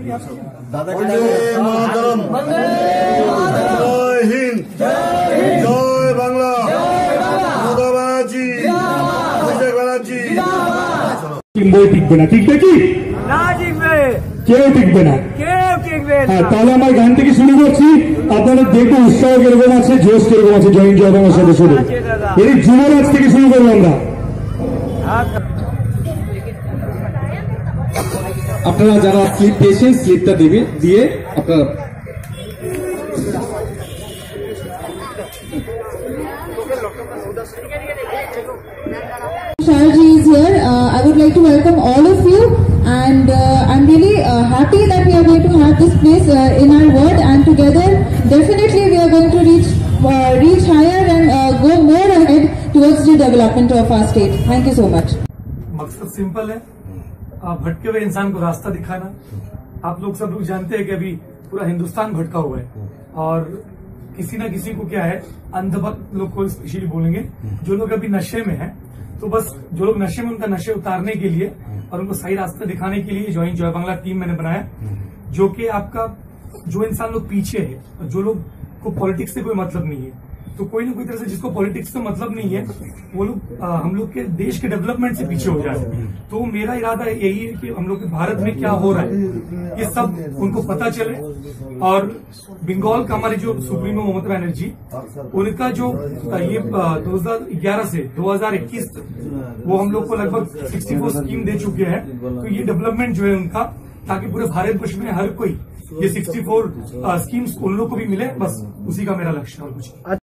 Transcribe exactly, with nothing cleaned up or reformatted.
जय हिंद, जय बांग्ला, মমতা ব্যানার্জি, অভিষেক ব্যানার্জি। বই টিকবে না, টিকবে কি না? টিকবে, কেউ টিকবে না, কেউ টিকবে না। হ্যাঁ, তাহলে আমার গান থেকে শুরু করছি। আপনারা দেখবো উৎসাহ কিরকম আছে, জোশ কিরকম আছে জয়েন্ট জয় বাংলার সদস্যদের। এই যুবরাজ থেকে শুরু করবো আমরা। আপনারা যারা স্লিপ পেয়েছেন স্লিপটা দেবে দিয়ে আপনারা Sharji is here. Uh, I would like to welcome all of you, and uh, I'm really uh, happy that we are going to have this place uh, in our ward, and together definitely we are going to reach uh, reach higher and uh, go more ahead towards the development of our state. Thank you so much. मकसद simple है, भटके हुए इंसान को रास्ता दिखाना। आप लोग सब लोग जानते हैं कि अभी पूरा हिंदुस्तान भटका हुआ है और किसी ना किसी को क्या है, अंधभक्त लोग को स्पेशली बोलेंगे, जो लोग अभी नशे में हैं, तो बस जो लोग नशे में उनका नशे उतारने के लिए और उनको सही रास्ता दिखाने के लिए जॉइंट जय बांग्ला टीम मैंने बनाया, जो कि आपका जो इंसान लोग पीछे है और जो लोग को पॉलिटिक्स से कोई मतलब नहीं है, तो कोई ना कोई तरह से जिसको पॉलिटिक्स से मतलब नहीं है वो लोग हम लोग के देश के डेवलपमेंट से पीछे हो जाए। तो मेरा इरादा यही है कि हम लोग के भारत में क्या हो रहा है ये सब उनको पता चले। और बंगाल का हमारे जो सुप्रीमो ममता बनर्जी, उनका जो ये दो हजार ग्यारह से दो हजार इक्कीस तक वो हम लोग को लगभग चौंसठ स्कीम दे चुके हैं। तो ये डेवलपमेंट जो है उनका, ताकि पूरे भारत वर्ष में हर कोई ये चौंसठ स्कीम्स उन लोग को भी मिले, बस उसी का मेरा लक्ष्य है और कुछ।